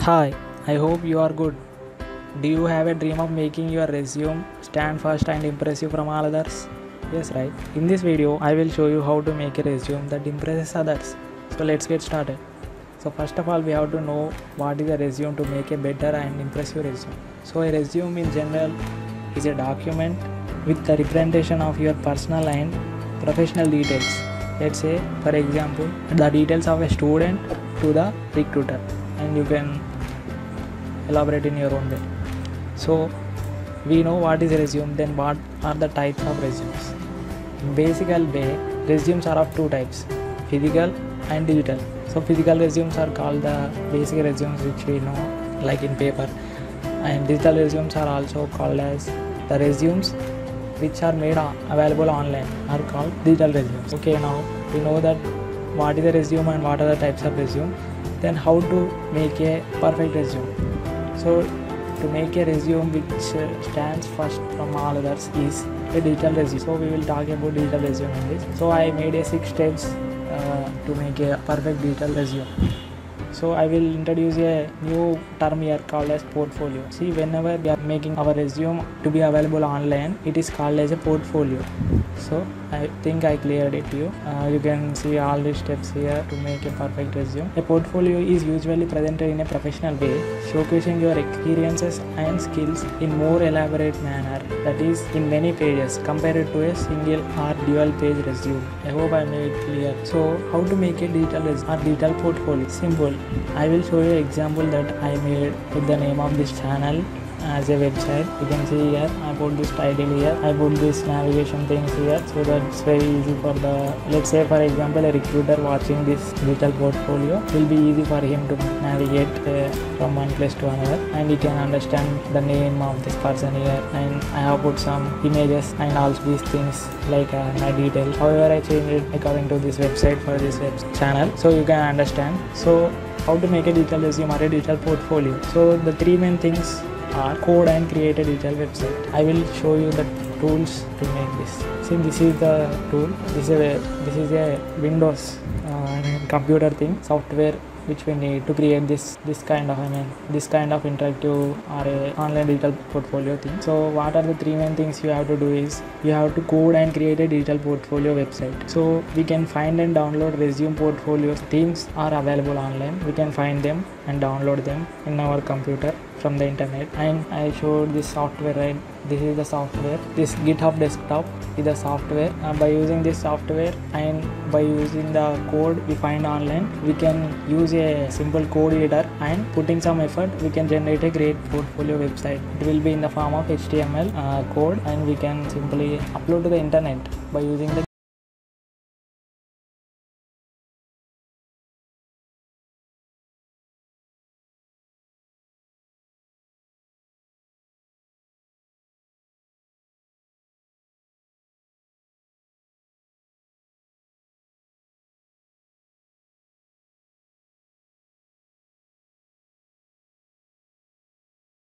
Hi, I hope you are good. Do you have a dream of making your resume stand first and impress you from all others? Yes, right. In this video, I will show you how to make a resume that impresses others. So let's get started. So first of all, we have to know what is a resume to make a better and impressive resume. So a resume in general is a document with the representation of your personal and professional details. Let's say, for example, the details of a student to the recruiter, and you can elaborate in your own way. So we know what is a resume, then what are the types of resumes. In basical way, resumes are of two types, physical and digital. So physical resumes are called the basic resumes which we know like in paper, and digital resumes are also called as the resumes which are made available online are called digital resumes. Okay, now we know that what is a resume and what are the types of resume. Then how to make a perfect resume. So to make a resume which stands first from all others is a digital resume. So we will talk about digital resume in this. So I made a 6 steps to make a perfect digital resume. So I will introduce a new term here called as portfolio. See, whenever we are making our resume to be available online, it is called as a portfolio. So I think I cleared it to you. You can see all these steps here to make a perfect resume. A portfolio is usually presented in a professional way, showcasing your experiences and skills in more elaborate manner, that is in many pages compared to a single or dual page resume. I hope I made it clear. So how to make a digital resume or digital portfolio? Simple. I will show you an example that I made with the name of this channel as a website. You can see here I put this title here, I put this navigation things here, so that's very easy for the, let's say for example, a recruiter watching this digital portfolio, will be easy for him to navigate from one place to another, and he can understand the name of this person here, and I have put some images and also these things like my details. However, I changed it according to this website for this channel, so you can understand. So how to make a digital resume or a digital portfolio. So the three main things are code and create a digital website. I will show you the tools to make this. See, this is the tool. This is a Windows computer thing, software which we need to create this kind of interactive or a online digital portfolio thing. So what are the three main things you have to do is you have to code and create a digital portfolio website. So we can find and download resume portfolios. Themes are available online. We can find them and download them in our computer from the internet. And I showed this software, right? This is the software. This GitHub desktop is the software. By using this software and by using the code we find online, we can use a simple code editor, and putting some effort we can generate a great portfolio website. It will be in the form of HTML code, and we can simply upload to the internet by using the